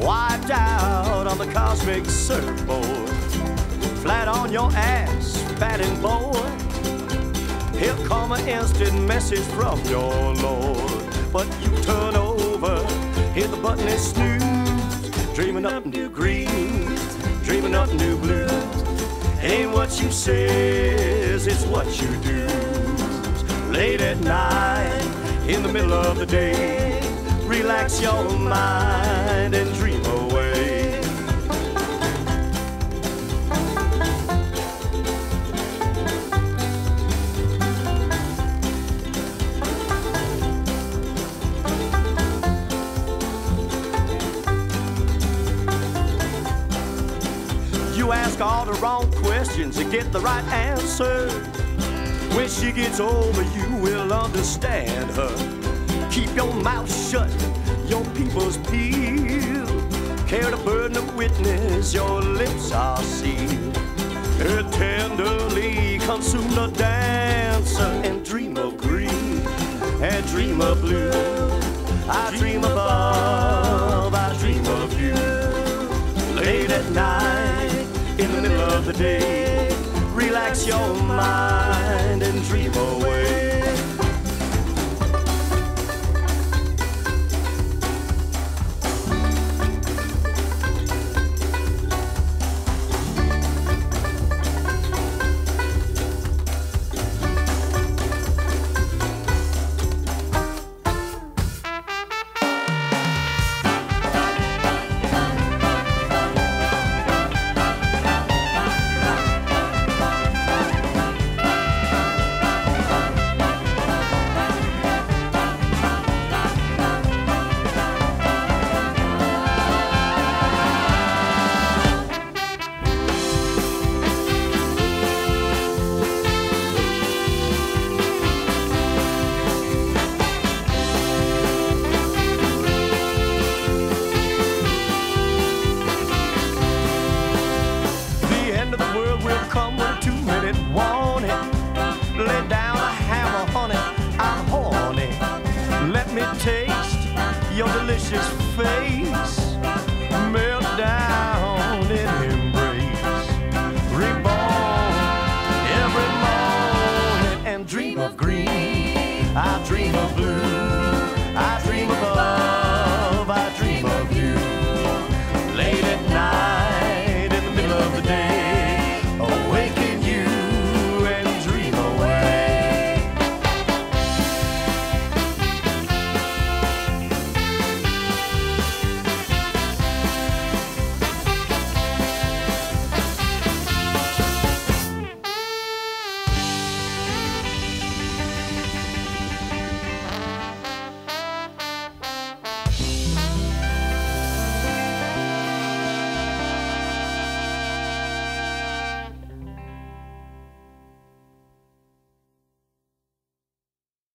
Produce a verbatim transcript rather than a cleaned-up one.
wiped out on the cosmic surfboard, flat on your ass, fat and bored. Here come an instant message from your Lord, but you turn over, hit the button and snooze, dreaming up new green, dreaming up new blue. Ain't what you says, it's what you do. Late at night, in the middle of the day, relax your mind and dream away. You ask all the wrong questions to get the right answer. When she gets over, you will understand her. Keep your mouth shut, your people's peeled. Carry the burden of witness, your lips are sealed. Her tenderly consume the dancer and dream of green and dream of blue. I dream above, I dream of you. Late at night, in the middle of the day, relax your mind and dream away. I dream of blue, I dream of love.